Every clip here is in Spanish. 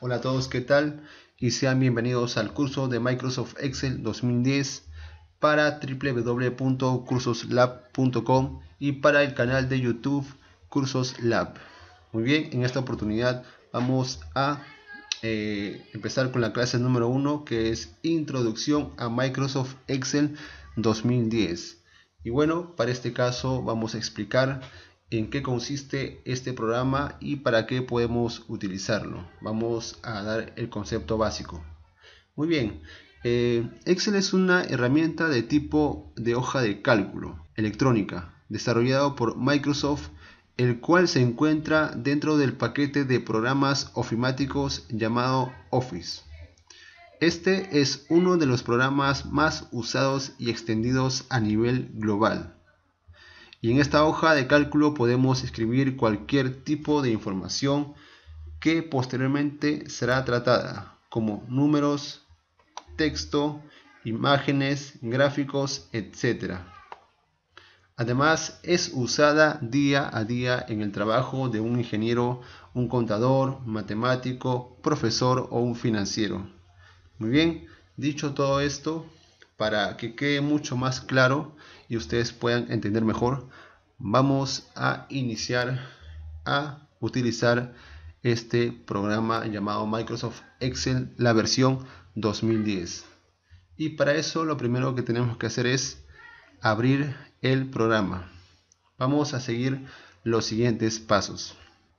Hola a todos, ¿qué tal? Y sean bienvenidos al curso de Microsoft Excel 2010 para www.cursoslab.com y para el canal de YouTube Cursos Lab. Muy bien, en esta oportunidad vamos a empezar con la clase número 1, que es Introducción a Microsoft Excel 2010. Y bueno, para este caso vamos a explicar en qué consiste este programa y para qué podemos utilizarlo. Vamos a dar el concepto básico. Muy bien, Excel es una herramienta de tipo de hoja de cálculo electrónica desarrollado por Microsoft, el cual se encuentra dentro del paquete de programas ofimáticos llamado Office. Este es uno de los programas más usados y extendidos a nivel global. Y en esta hoja de cálculo podemos escribir cualquier tipo de información que posteriormente será tratada, como números, texto, imágenes, gráficos, etc. Además, es usada día a día en el trabajo de un ingeniero, un contador, matemático, profesor o un financiero. Muy bien, dicho todo esto, para que quede mucho más claro y ustedes puedan entender mejor, vamos a iniciar a utilizar este programa llamado Microsoft Excel, la versión 2010. Y para eso lo primero que tenemos que hacer es abrir el programa. Vamos a seguir los siguientes pasos.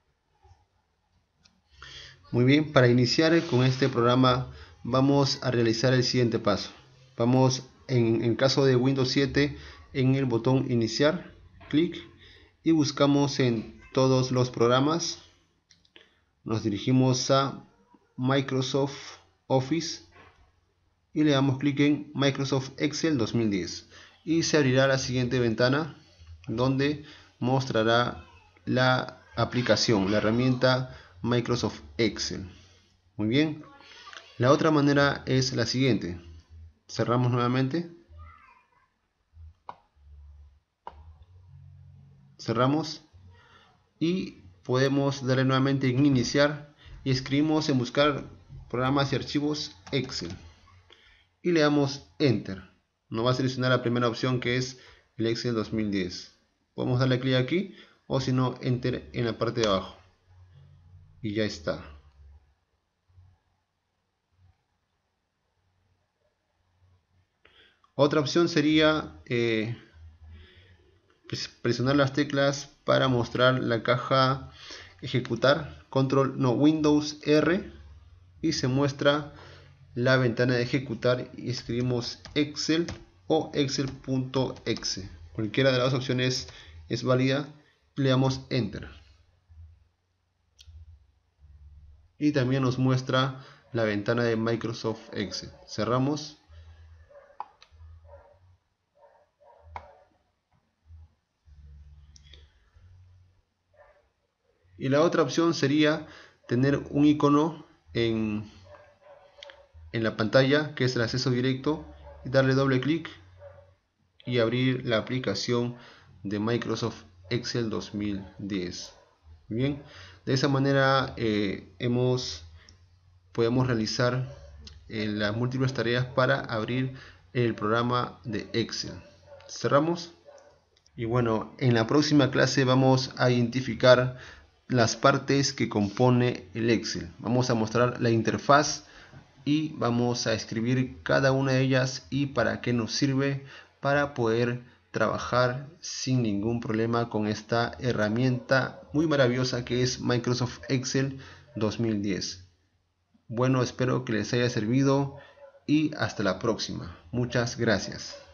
Muy bien, para iniciar con este programa vamos a realizar el siguiente paso. Vamos en caso de Windows 7 en el botón iniciar, clic y buscamos en todos los programas. Nos dirigimos a Microsoft Office y le damos clic en Microsoft Excel 2010 y se abrirá la siguiente ventana donde mostrará la aplicación, la herramienta Microsoft Excel. Muy bien, la otra manera es la siguiente. Cerramos nuevamente, cerramos y podemos darle nuevamente en iniciar y escribimos en buscar programas y archivos Excel y le damos enter. Nos va a seleccionar la primera opción, que es el Excel 2010. Podemos darle clic aquí o si no enter en la parte de abajo y ya está. Otra opción sería presionar las teclas para mostrar la caja ejecutar, Windows R, y se muestra la ventana de ejecutar y escribimos Excel o Excel.exe. Cualquiera de las dos opciones es válida. Le damos enter y también nos muestra la ventana de Microsoft Excel. Cerramos y la otra opción sería tener un icono en la pantalla, que es el acceso directo, y darle doble clic y abrir la aplicación de Microsoft Excel 2010. Bien, de esa manera podemos realizar las múltiples tareas para abrir el programa de Excel. Cerramos. Y bueno, en la próxima clase vamos a identificar las partes que compone el Excel. Vamos a mostrar la interfaz y vamos a escribir cada una de ellas y para qué nos sirve, para poder trabajar sin ningún problema con esta herramienta muy maravillosa que es Microsoft Excel 2010. Bueno, espero que les haya servido y hasta la próxima. Muchas gracias.